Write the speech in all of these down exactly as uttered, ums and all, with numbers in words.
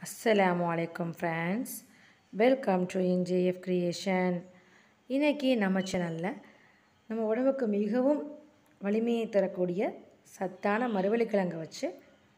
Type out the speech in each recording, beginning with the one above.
Assalamualaikum friends, welcome to Njfcreation. இன்னைக்கு நம்ம சேனல்ல நம்ம உடம்புக்கு மிகவும் வலிமையை தரக்கூடிய சத்தான மரவள்ளிக்கிழங்கு வச்சு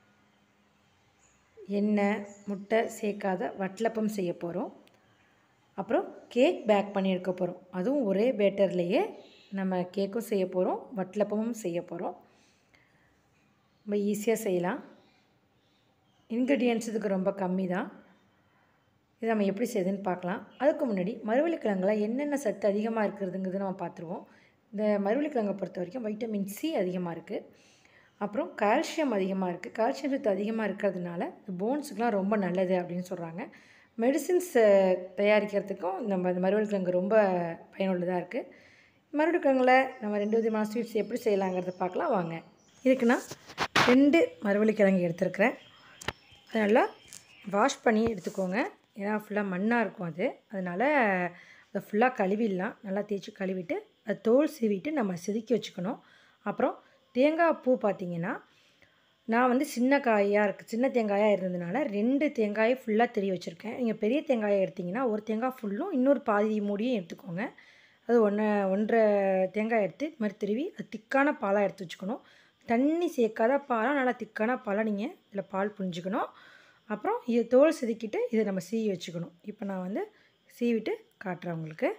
எண்ணெய் முட்டை சேர்க்காத வட்டலப்பம் செய்ய போறோம். அப்புறம் கேக் பேக் பண்ணி எடுக்க போறோம். அதுவும் ஒரே பேட்டர்லயே நம்ம கேக்கும் செய்ய போறோம், வட்டலப்பமும் செய்ய போறோம். ரொம்ப ஈஸியா செய்யலாம். இன்கிரிடியன்ட்ஸ் இதுக்கு ரொம்ப கம்மி தான். இதை நம்ம எப்படி செய்யுதுன்னு பார்க்கலாம். அதுக்கு முன்னாடி மரவள்ளிக்கிழங்குல என்னென்ன சத்து அதிகமாக இருக்கிறதுங்கிறத நம்ம பார்த்துருவோம். இந்த மரவள்ளிக்கிழங்கை பொறுத்த வரைக்கும் வைட்டமின் சி அதிகமாக இருக்குது, அப்புறம் கால்சியம் அதிகமாக இருக்குது. கால்சியம் சத்து அதிகமாக இருக்கிறதுனால போன்ஸுக்கெலாம் ரொம்ப நல்லது அப்படின்னு சொல்கிறாங்க. மெடிசின்ஸ் தயாரிக்கிறதுக்கும் நம்ம இந்த மரவள்ளிக்கிழங்கு ரொம்ப பயனுள்ளதாக இருக்குது. மரவள்ளிக்கிழங்குல நம்ம ரெண்டு விதமான ஸ்வீட்ஸ் எப்படி செய்யலாங்கிறத பார்க்கலாம் வாங்க. இதுக்கு நான் ரெண்டு மரவள்ளிக்கிழங்கு எடுத்துருக்கிறேன். அதை நல்லா வாஷ் பண்ணி எடுத்துக்கோங்க. ஏன்னா ஃபுல்லாக மண்ணாக இருக்கும் அது, அதனால் அதை ஃபுல்லாக கழுவிடலாம். நல்லா தேய்ச்சி கழுவிட்டு அதை தோல் சீவிட்டு நம்ம செதுக்கி வச்சுக்கணும். அப்புறம் தேங்காய் பூ பார்த்திங்கன்னா நான் வந்து சின்ன காயாக இருக்குது சின்ன தேங்காயாக இருந்ததுனால ரெண்டு தேங்காயை ஃபுல்லாக திருவி வச்சுருக்கேன். நீங்கள் பெரிய தேங்காயை எடுத்திங்கன்னா ஒரு தேங்காய் ஃபுல்லும் இன்னொரு பாதி மூடியும் எடுத்துக்கோங்க. அது ஒன்று ஒன்றரை தேங்காய் எடுத்து இது மாதிரி திருவி அது திக்கான பாலாக எடுத்து வச்சுக்கணும். தண்ணி சேர்க்காத பாலாக நல்லா திக்கான பாலாக நீங்கள் இதில் பால் புரிஞ்சுக்கணும். அப்புறம் இதை தோல் செதுக்கிட்டு இதை நம்ம சீவி வச்சுக்கணும். இப்போ நான் வந்து சீவிட்டு காட்டுறேன் உங்களுக்கு.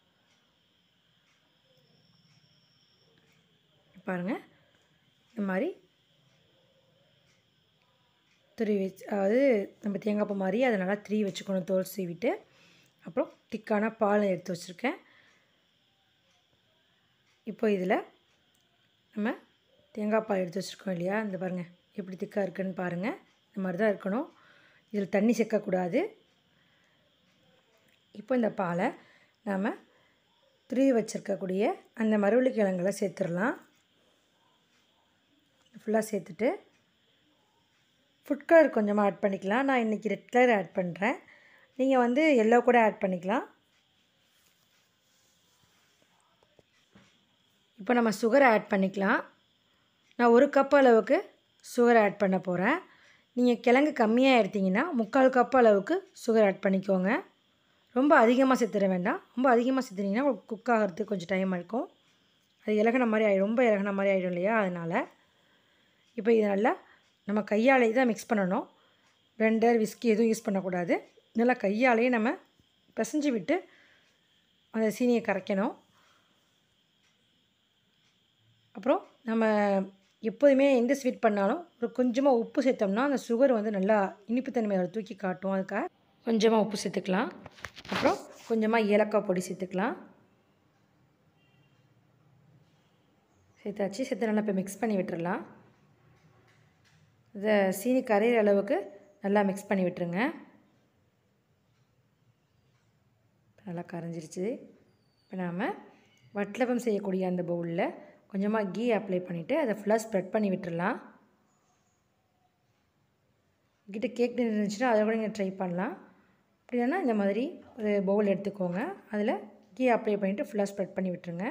பாருங்கள், இந்த மாதிரி துருவி வச்சு அதாவது நம்ம தேங்காய் பூ மாதிரி அதை நல்லா திரி வச்சுக்கணும் தோல் சீவிட்டு. அப்புறம் திக்கான பால் எடுத்து வச்சுருக்கேன். இப்போ இதில் நம்ம தேங்காய் பால் எடுத்து வச்சுருக்கோம் இல்லையா, இந்த பாருங்கள் எப்படி திக்காக இருக்குன்னு பாருங்கள். இந்த மாதிரி தான் இருக்கணும், இதில் தண்ணி சேர்க்கக்கூடாது. இப்போ இந்த பாலை நாம் துருவி வச்சுருக்கக்கூடிய அந்த மரவள்ளிக்கிழங்குல சேர்த்துடலாம். ஃபுல்லாக சேர்த்துட்டு ஃபுட் கலர் கொஞ்சமாக ஆட் பண்ணிக்கலாம். நான் இன்றைக்கி ரெட் கலர் ஆட் பண்ணுறேன், நீங்கள் வந்து எல்லோ கூட ஆட் பண்ணிக்கலாம். இப்போ நம்ம சுகர் ஆட் பண்ணிக்கலாம். நான் ஒரு கப் அளவுக்கு சுகர் ஆட் பண்ண போகிறேன். நீங்கள் கிழங்கு கம்மியாக எடுத்திங்கன்னா முக்கால் கப் அளவுக்கு சுகர் ஆட் பண்ணிக்கோங்க. ரொம்ப அதிகமாக சேர்த்துட வேண்டாம். ரொம்ப அதிகமாக சேர்த்துனீங்கன்னா உங்களுக்கு குக் ஆகிறதுக்கு கொஞ்சம் டைம் இருக்கும். அது இலகுன மாதிரி ஆகிடும், ரொம்ப இலகுன மாதிரி ஆகிடும் இல்லையா, அதனால். இப்போ இது நல்லா நம்ம கையாலேயே தான் மிக்ஸ் பண்ணணும். பிளெண்டர் விஸ்கி எதுவும் யூஸ் பண்ணக்கூடாது. நல்லா கையாலேயே நம்ம பிசைஞ்சு விட்டு அந்த சீனியை கரைக்கணும். அப்புறம் நம்ம எப்போதுமே எந்த ஸ்வீட் பண்ணாலும் ஒரு கொஞ்சமாக உப்பு சேர்த்தோம்னா அந்த சுகர் வந்து நல்லா இனிப்புத்தன்மையை தூக்கி காட்டும். அதுக்காக கொஞ்சமாக உப்பு சேர்த்துக்கலாம். அப்புறம் கொஞ்சமாக ஏலக்காய் பொடி சேர்த்துக்கலாம். சேர்த்தாச்சு. சேர்த்து நல்லா இப்போ மிக்ஸ் பண்ணி விட்டுடலாம். இதை சீனி கரையிற அளவுக்கு நல்லா மிக்ஸ் பண்ணி விட்டுருங்க. நல்லா கரைஞ்சிருச்சு. இப்போ நாம் வட்டலப்பம் செய்யக்கூடிய அந்த பவுலில் கொஞ்சமாக கீ அப்ளை பண்ணிவிட்டு அதை ஃபுல்லாக ஸ்ப்ரெட் பண்ணி விட்டுடலாம். கிட்ட கேக் டின்னர் இருந்துச்சுன்னா அதை கூட நீங்கள் ட்ரை பண்ணலாம். அப்படி இல்லைன்னா இந்த மாதிரி ஒரு பவுல் எடுத்துக்கோங்க, அதில் கீ அப்ளை பண்ணிவிட்டு ஃபுல்லாக ஸ்ப்ரெட் பண்ணி விட்டுருங்க.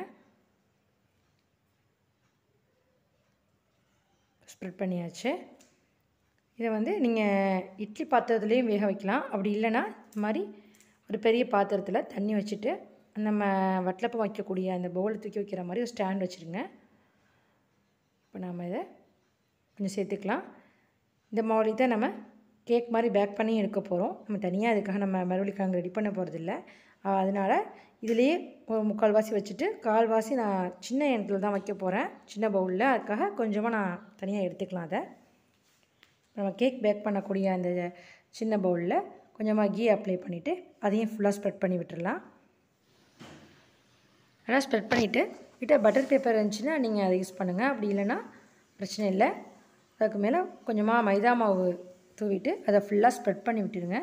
ஸ்ப்ரெட் பண்ணியாச்சு. இதை வந்து நீங்கள் இட்லி பாத்திரத்துலேயும் வேக வைக்கலாம். அப்படி இல்லைன்னா இந்த மாதிரி ஒரு பெரிய பாத்திரத்தில் தண்ணி வச்சுட்டு நம்ம வட்டலப்பம் வைக்கக்கூடிய அந்த பவுலை தூக்கி வைக்கிற மாதிரி ஒரு ஸ்டாண்ட் வச்சுருங்க. இப்போ நாம் இதை கொஞ்சம் சேர்த்துக்கலாம். இந்த மாதிரி தான் நம்ம கேக் மாதிரி பேக் பண்ணி எடுக்க போகிறோம். நம்ம தனியாக அதுக்காக நம்ம மரவள்ளிக்கிழங்கு ரெடி பண்ண போகிறதில்ல. அதனால் இதிலேயே ஒரு முக்கால்வாசி வச்சுட்டு கால்வாசி நான் சின்ன எண்ணத்தில் தான் வைக்க போகிறேன், சின்ன பவுலில். அதுக்காக கொஞ்சமாக நான் தனியாக எடுத்துக்கலாம். அதை நம்ம கேக் பேக் பண்ணக்கூடிய அந்த சின்ன பவுலில் கொஞ்சமாக கீ அப்ளை பண்ணிவிட்டு அதையும் ஃபுல்லாக ஸ்ப்ரெட் பண்ணி விட்டுடலாம். நல்லா ஸ்ப்ரெட் பண்ணிவிட்டு கிட்ட பட்டர் பேப்பர் இருந்துச்சுன்னா நீங்கள் அதை யூஸ் பண்ணுங்கள். அப்படி இல்லைன்னா பிரச்சனை இல்லை. அதுக்கு மேலே கொஞ்சமாக மைதா மாவு தூவிட்டு அதை ஃபுல்லாக ஸ்ப்ரெட் பண்ணி விட்டுருங்க.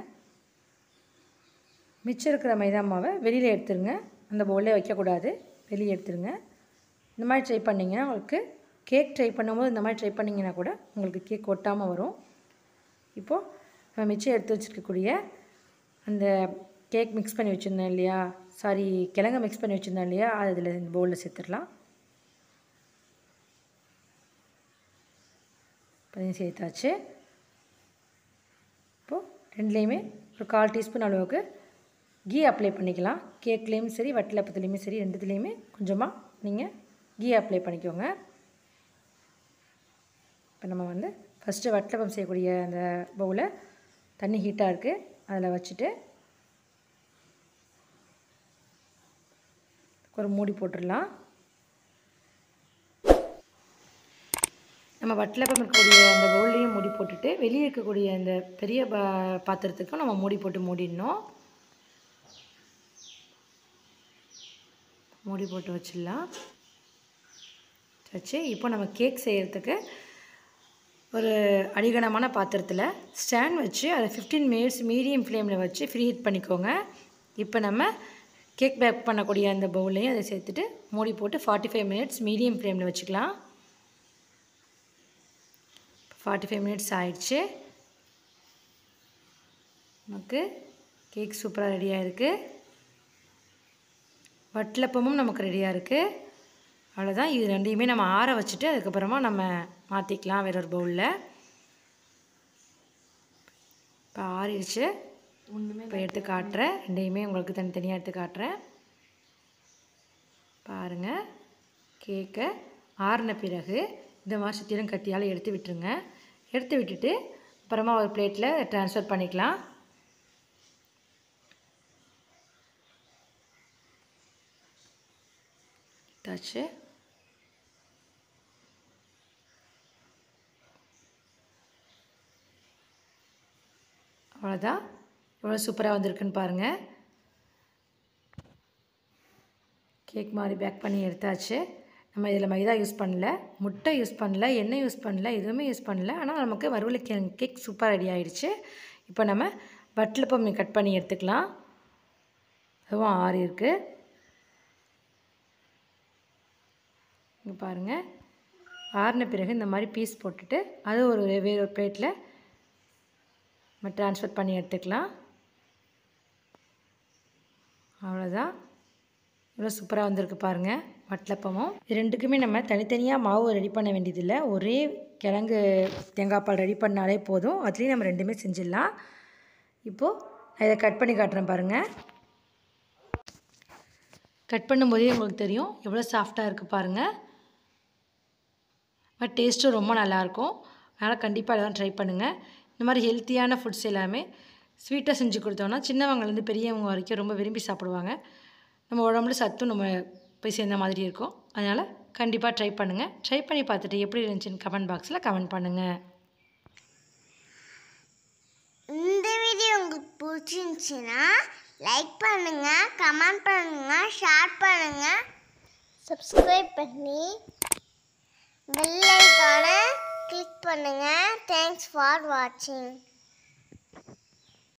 மிச்சம் இருக்கிற மைதா மாவை வெளியில் எடுத்துருங்க. அந்த பவுலே வைக்கக்கூடாது, வெளியே எடுத்துருங்க. இந்த மாதிரி ட்ரை பண்ணிங்கன்னா உங்களுக்கு கேக் ட்ரை பண்ணும்போது இந்த மாதிரி ட்ரை பண்ணிங்கன்னா கூட உங்களுக்கு கேக் ஒட்டாமல் வரும். இப்போது நம்ம மிச்சம் எடுத்து வச்சுருக்கக்கூடிய அந்த கேக் மிக்ஸ் பண்ணி வச்சுருந்தேன் இல்லையா, சாரி கிழங்கு மிக்ஸ் பண்ணி வச்சுருந்தேன் இல்லையா, அது இதில் இந்த பவுலில் சேர்த்துடலாம். அதையும் சேர்த்தாச்சு. இப்போது ரெண்டுலேயுமே ஒரு கால் டீஸ்பூன் அளவுக்கு கீ அப்ளை பண்ணிக்கலாம். கேக்லேயும் சரி வட்டலப்பத்துலேயுமே சரி ரெண்டுத்துலேயுமே கொஞ்சமாக நீங்கள் கீ அப்ளை பண்ணிக்கோங்க. இப்போ நம்ம வந்து ஃபஸ்ட்டு வட்டலப்பம் செய்யக்கூடிய அந்த பவுலை தண்ணி ஹீட்டாக இருக்குது அதில் வச்சுட்டு ஒரு மூடி போட்டுடலாம். நம்ம வட்டலப்பம் இருக்கக்கூடிய அந்த பவுல்லையும் மூடி போட்டுட்டு வெளியே இருக்கக்கூடிய அந்த பெரிய பா பாத்திரத்துக்கும் நம்ம மூடி போட்டு மூடிடணும். மூடி போட்டு வச்சிடலாம். வச்சு இப்போ நம்ம கேக் செய்கிறதுக்கு ஒரு அடிகனமான பாத்திரத்தில் ஸ்டாண்ட் வச்சு அதை ஃபிஃப்டீன் மினிட்ஸ் மீடியம் ஃப்ளேமில் வச்சு ஃப்ரீ ஹீட் பண்ணிக்கோங்க. இப்போ நம்ம கேக் பேக் பண்ணக்கூடிய அந்த பவுல்லையும் அதை சேர்த்துட்டு மூடி போட்டு ஃபார்ட்டி ஃபைவ் மினிட்ஸ் மீடியம் ஃப்ளேமில் வச்சுக்கலாம். ஃபார்ட்டி ஃபைவ் மினிட்ஸ் ஆயிடுச்சு. நமக்கு கேக் சூப்பராக ரெடியாக இருக்குது. வட்டலப்பமும் நமக்கு ரெடியாக இருக்குது. அவ்வளோதான். இது ரெண்டையுமே நம்ம ஆற வச்சுட்டு அதுக்கப்புறமா நம்ம மாற்றிக்கலாம் வேற ஒரு பவுலில். இப்போ ஆறிடுச்சு. ஒன்றுமே இப்போ எடுத்து காட்டுறேன். ரெண்டையுமே உங்களுக்கு தனித்தனியாக எடுத்து காட்டுறேன். பாருங்கள், கேக்கை ஆறின பிறகு இந்த மாதிரி சுற்றிலும் கத்தியால் எடுத்து விட்டுருங்க. எடுத்து விட்டுட்டு அப்புறமா ஒரு பிளேட்டில் ட்ரான்ஸ்ஃபர் பண்ணிக்கலாம். தாச்சு அவ்வளோதான். எவ்வளோ சூப்பராக வந்திருக்குன்னு பாருங்கள். கேக் மாதிரி பேக் பண்ணி எடுத்தாச்சு. நம்ம இதில் மைதா யூஸ் பண்ணல, முட்டை யூஸ் பண்ணல, எண்ணெய் யூஸ் பண்ணல, எதுவுமே யூஸ் பண்ணல. ஆனால் நமக்கு மரவள்ளிக்கிழங்கு கேக் சூப்பராக ரெடி ஆகிடுச்சு. இப்போ நம்ம வட்டலப்பம் கட் பண்ணி எடுத்துக்கலாம். அதுவும் ஆறி இருக்குது. இங்கே பாருங்கள், ஆறின பிறகு இந்த மாதிரி பீஸ் போட்டுட்டு அது ஒரு வேறு ஒரு பிளேட்டில் நம்ம ட்ரான்ஸ்ஃபர் பண்ணி எடுத்துக்கலாம். அவ்வளோதான். இவ்வளோ சூப்பராக வந்திருக்கு பாருங்கள் வட்டலப்பமும். ரெண்டுக்குமே நம்ம தனித்தனியாக மாவு ரெடி பண்ண வேண்டியதில்லை. ஒரே கிழங்கு தேங்காய் பால் ரெடி பண்ணாலே போதும். அதுலேயும் நம்ம ரெண்டுமே செஞ்சிடலாம். இப்போது நான் இதை கட் பண்ணி காட்டுறேன் பாருங்கள். கட் பண்ணும்போதே உங்களுக்கு தெரியும் எவ்வளோ சாஃப்டாக இருக்குது பாருங்கள். பட் டேஸ்ட்டும் ரொம்ப நல்லாயிருக்கும். அதனால் கண்டிப்பாக அதெல்லாம் ட்ரை பண்ணுங்கள். இந்த மாதிரி ஹெல்த்தியான ஃபுட்ஸ் எல்லாமே ஸ்வீட்டாக செஞ்சு கொடுத்தோன்னா சின்னவங்கலேருந்து பெரியவங்க வரைக்கும் ரொம்ப விரும்பி சாப்பிடுவாங்க. நம்ம உடம்புல சத்தும் நம்ம போய் சேர்ந்த மாதிரி இருக்கும். அதனால் கண்டிப்பாக ட்ரை பண்ணுங்கள். ட்ரை பண்ணி பார்த்துட்டு எப்படி இருந்துச்சுன்னு கமெண்ட் பாக்ஸில் கமெண்ட் பண்ணுங்கள். இந்த வீடியோ உங்களுக்கு பிடிச்சிருந்துச்சுன்னா லைக் பண்ணுங்கள், கமெண்ட் பண்ணுங்கள், ஷேர் பண்ணுங்கள், சப்ஸ்கிரைப் பண்ணி பெல் ஐகானை கிளிக் பண்ணுங்கள். தேங்க்ஸ் ஃபார் வாட்சிங்.